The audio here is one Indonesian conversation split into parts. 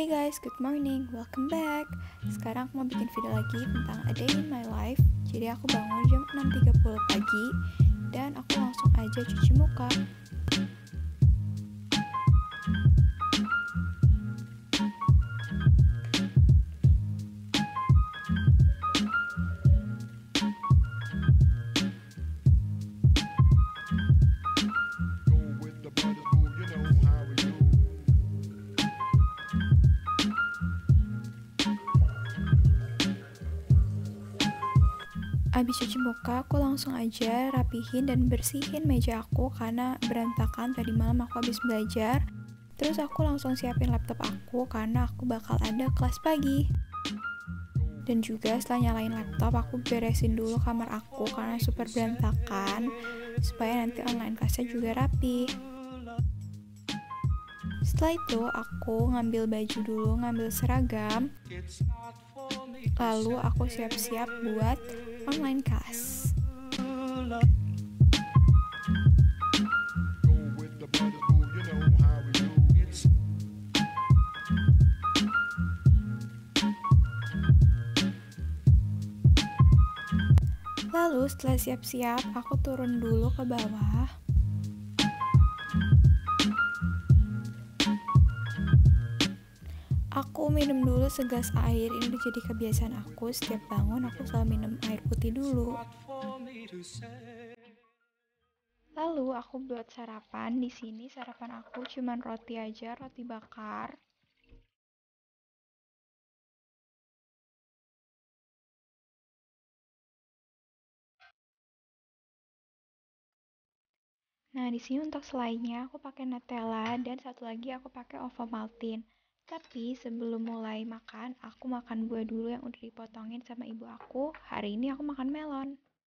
Hey guys, good morning, welcome back. Sekarang aku mau bikin video lagi tentang a day in my life. Jadi aku bangun jam 6.30 pagi dan aku langsung aja cuci muka. Abis cuci muka, aku langsung aja rapihin dan bersihin meja aku karena berantakan tadi malam aku habis belajar. Terus aku langsung siapin laptop aku karena aku bakal ada kelas pagi. Dan juga setelah nyalain laptop, aku beresin dulu kamar aku karena super berantakan, supaya nanti online kelasnya juga rapi. Setelah itu, aku ngambil baju dulu, ngambil seragam. Lalu aku siap-siap buat online kelas. Lalu setelah siap-siap, aku turun dulu ke bawah. Aku minum dulu segelas air. Ini udah jadi kebiasaan aku, setiap bangun aku selalu minum air putih dulu. Lalu aku buat sarapan. Di sini sarapan aku cuman roti aja, roti bakar. Nah, di sini untuk selainya aku pakai Nutella dan satu lagi aku pakai Ovomaltine. Tapi sebelum mulai makan, aku makan buah dulu yang udah dipotongin sama ibu aku. Hari ini aku makan melon.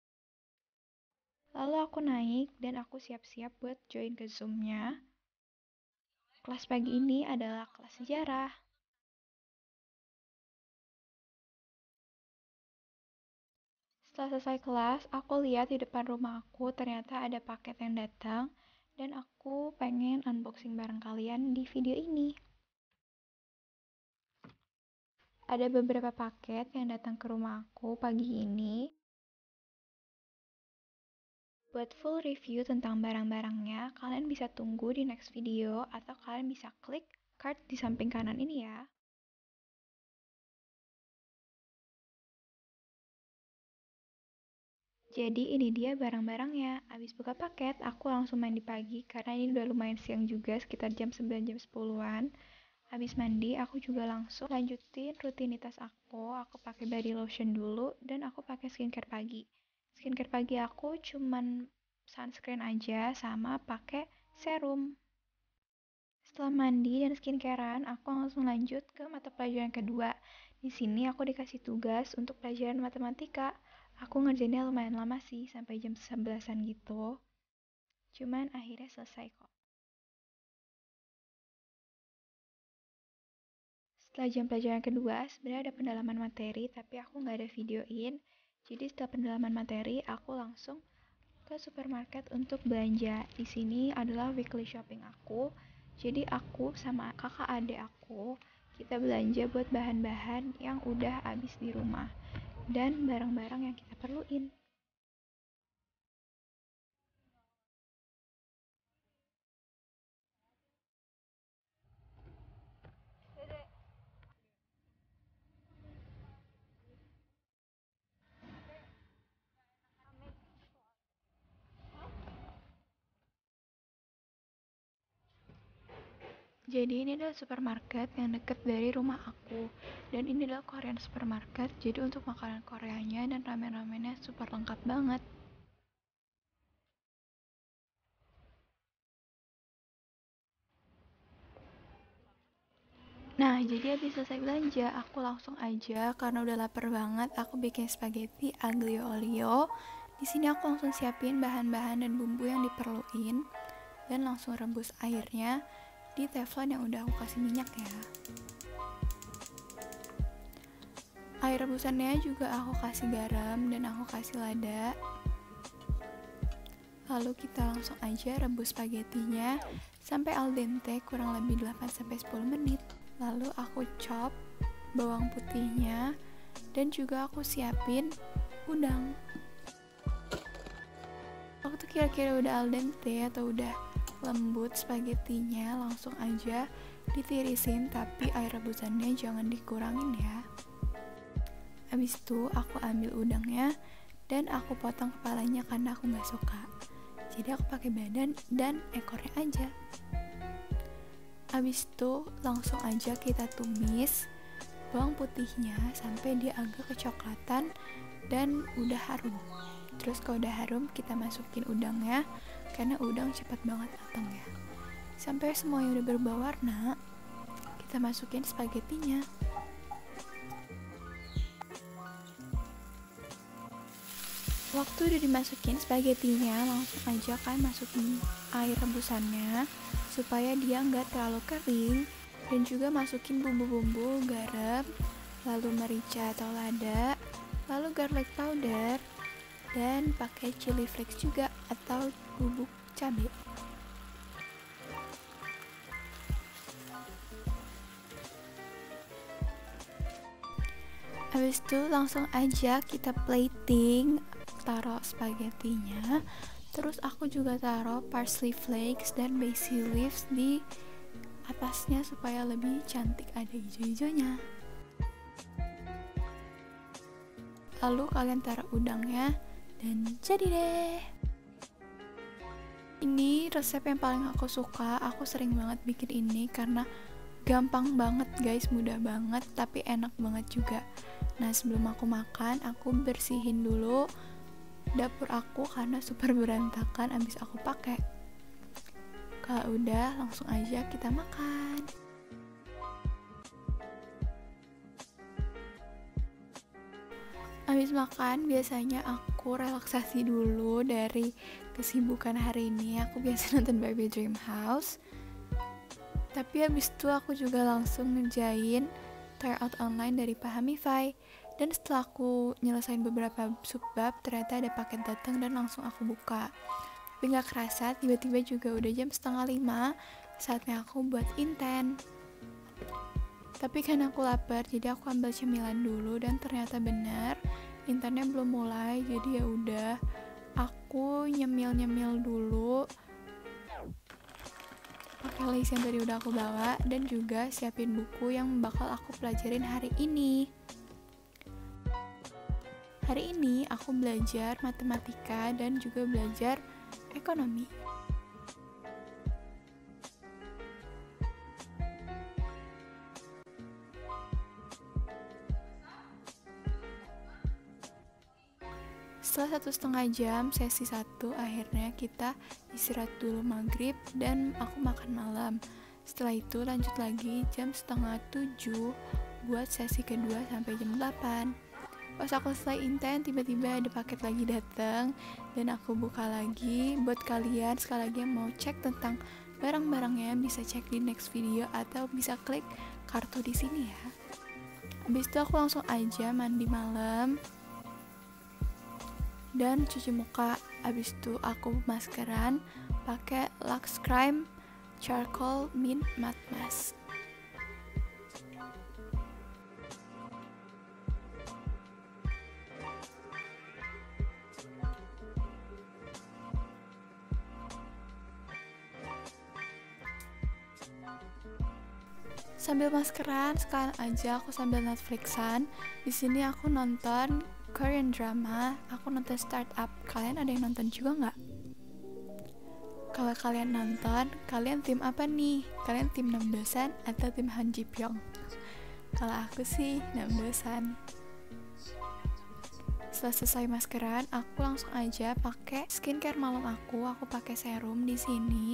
Lalu aku naik dan aku siap-siap buat join ke Zoom-nya. Kelas pagi ini adalah kelas sejarah. Setelah selesai kelas, aku lihat di depan rumah aku ternyata ada paket yang datang dan aku pengen unboxing bareng kalian di video ini. Ada beberapa paket yang datang ke rumah aku pagi ini. Buat full review tentang barang-barangnya, kalian bisa tunggu di next video atau kalian bisa klik card di samping kanan ini ya. Jadi ini dia barang-barangnya. Abis buka paket, aku langsung mandi pagi karena ini udah lumayan siang juga, sekitar jam 9 jam 10-an. Habis mandi, aku juga langsung lanjutin rutinitas aku. Aku pakai body lotion dulu dan aku pakai skincare pagi. Skincare pagi aku cuman sunscreen aja sama pakai serum. Setelah mandi dan skincarean, aku langsung lanjut ke mata pelajaran kedua. Di sini aku dikasih tugas untuk pelajaran matematika. Aku ngerjainnya lumayan lama sih, sampai jam 11-an gitu. Cuman akhirnya selesai kok. Setelah jam pelajaran kedua, sebenarnya ada pendalaman materi, tapi aku nggak ada videoin. Jadi setelah pendalaman materi, aku langsung ke supermarket untuk belanja. Di sini adalah weekly shopping aku. Jadi aku sama kakak adik aku, kita belanja buat bahan-bahan yang udah habis di rumah dan barang-barang yang kita perluin. Jadi ini adalah supermarket yang deket dari rumah aku. Dan ini adalah Korean supermarket, jadi untuk makanan Koreanya dan ramen-ramennya super lengkap banget. Nah, jadi habis selesai belanja, aku langsung aja karena udah lapar banget, aku bikin spaghetti aglio olio. Di sini aku langsung siapin bahan-bahan dan bumbu yang diperluin dan langsung rebus airnya di teflon yang udah aku kasih minyak ya. Air rebusannya juga aku kasih garam dan aku kasih lada. Lalu kita langsung aja rebus spagettinya sampai al dente kurang lebih 8-10 menit. Lalu aku chop bawang putihnya dan juga aku siapin udang. Waktu kira-kira udah al dente atau udah lembut spaghettinya, langsung aja ditirisin, tapi air rebusannya jangan dikurangin ya. Habis itu aku ambil udangnya dan aku potong kepalanya karena aku nggak suka. Jadi aku pakai badan dan ekornya aja. Habis itu langsung aja kita tumis bawang putihnya sampai dia agak kecoklatan dan udah harum. Terus kalau udah harum kita masukin udangnya karena udang cepat banget matang ya. Sampai semuanya udah berubah warna, kita masukin spagettinya. Waktu udah dimasukin spagettinya, langsung aja kan masukin air rebusannya supaya dia nggak terlalu kering, dan juga masukin bumbu-bumbu garam, lalu merica atau lada, lalu garlic powder, dan pakai chili flakes juga atau bubuk cabai. Habis itu langsung aja kita plating, taruh spagettinya. Terus aku juga taruh parsley flakes dan basil leaves di atasnya supaya lebih cantik, ada hijau-hijaunya. Lalu kalian taruh udangnya dan jadi deh. Ini resep yang paling aku suka. Aku sering banget bikin ini karena gampang banget guys, mudah banget, tapi enak banget juga. Nah, sebelum aku makan, aku bersihin dulu dapur aku karena super berantakan abis aku pakai. Kalau udah, langsung aja kita makan. Abis makan, biasanya aku relaksasi dulu dari kesibukan hari ini. Aku biasa nonton Baby Dream House. Tapi habis itu aku juga langsung ngerjain tryout online dari Pahamify. Dan setelah aku nyelesain beberapa subbab, ternyata ada paket datang dan langsung aku buka. Tapi gak kerasa, tiba-tiba juga udah jam 4:30, saatnya aku buat inten. Tapi kan aku lapar, jadi aku ambil cemilan dulu dan ternyata benar intennya belum mulai. Jadi ya udah, aku nyemil dulu pakai list yang tadi udah aku bawa dan juga siapin buku yang bakal aku pelajarin hari ini. Hari ini aku belajar matematika dan juga belajar ekonomi. Setelah 1,5 jam sesi 1, akhirnya kita istirahat dulu maghrib dan aku makan malam. Setelah itu lanjut lagi jam 6:30 buat sesi kedua sampai jam 8. Pas aku selesai inten, tiba-tiba ada paket lagi datang dan aku buka lagi. Buat kalian sekali lagi yang mau cek tentang barang-barangnya, bisa cek di next video atau bisa klik kartu di sini ya. Habis itu aku langsung aja mandi malam dan cuci muka. Habis itu aku maskeran pakai Lux Crime Charcoal Mint Matte Mask. Sambil maskeran, sekalian aja aku sambil Netflixan. Di sini aku nonton Korean drama, aku nonton Startup. Kalian ada yang nonton juga nggak? Kalau kalian nonton, kalian tim apa nih? Kalian tim Namdosan atau tim Han Ji Pyong? Kalau aku sih Namdosan. Setelah selesai maskeran, aku langsung aja pakai skincare malam aku. Aku pakai serum di sini.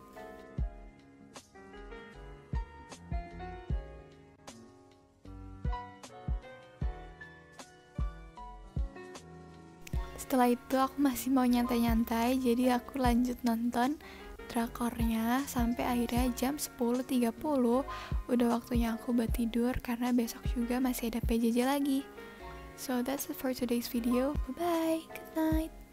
Setelah itu aku masih mau nyantai-nyantai, jadi aku lanjut nonton drakornya sampai akhirnya jam 10.30 udah waktunya aku buat tidur karena besok juga masih ada PJJ lagi. So that's it for today's video. Bye bye, good night.